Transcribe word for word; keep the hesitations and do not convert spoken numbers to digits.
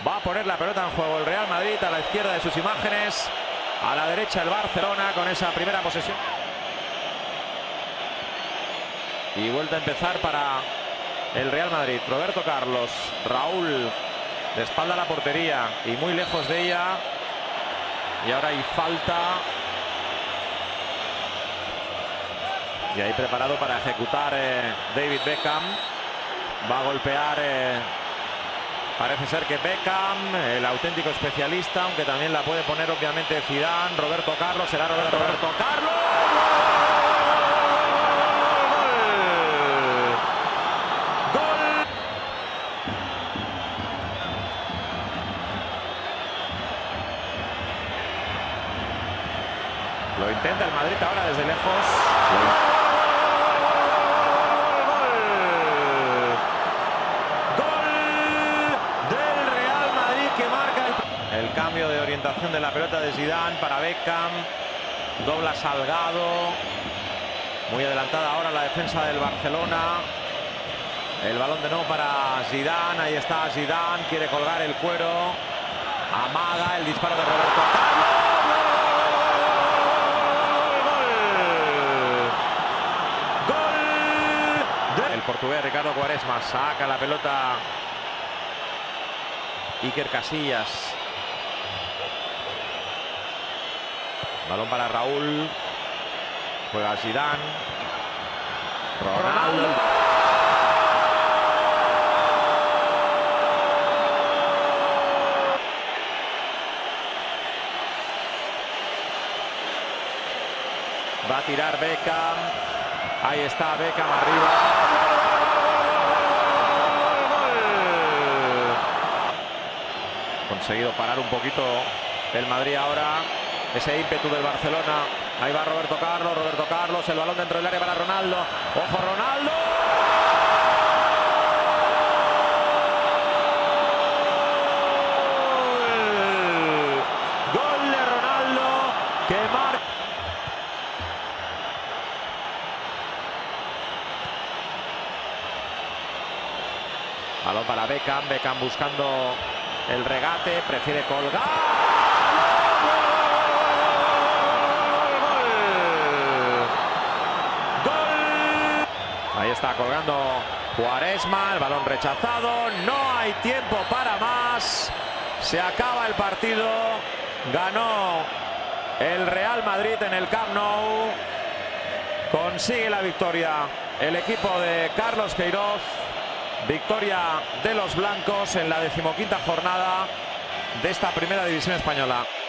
Va a poner la pelota en juego el Real Madrid a la izquierda de sus imágenes. A la derecha el Barcelona con esa primera posesión. Y vuelta a empezar para el Real Madrid. Roberto Carlos, Raúl de espalda a la portería y muy lejos de ella. Y ahora hay falta. Y ahí preparado para ejecutar eh, David Beckham. Va a golpear, eh, parece ser que Beckham, el auténtico especialista, aunque también la puede poner obviamente Zidane. Roberto Carlos, será Roberto, Roberto Carlos. ¡Gol! Lo intenta el Madrid ahora desde lejos. El cambio de orientación de la pelota de Zidane para Beckham. Dobla Salgado. Muy adelantada ahora la defensa del Barcelona. El balón de nuevo para Zidane. Ahí está Zidane. Quiere colgar el cuero. Amaga el disparo de Roberto Carlos. ¡Gol! ¡Gol! El portugués Ricardo Quaresma saca la pelota. Iker Casillas. Balón para Raúl. Juega Zidane. Ronaldo. Va a tirar Beckham. Ahí está Beckham arriba. Conseguido parar un poquito el Madrid ahora. Ese ímpetu del Barcelona. Ahí va Roberto Carlos, Roberto Carlos, el balón dentro del área para Ronaldo. ¡Ojo Ronaldo! ¡Gol! ¡Gol de Ronaldo! Que marca. Balón para Beckham, Beckham buscando el regate, prefiere colgar. Ahí está colgando Quaresma, el balón rechazado, no hay tiempo para más, se acaba el partido, ganó el Real Madrid en el Camp Nou, consigue la victoria el equipo de Carlos Queiroz, victoria de los blancos en la decimoquinta jornada de esta primera división española.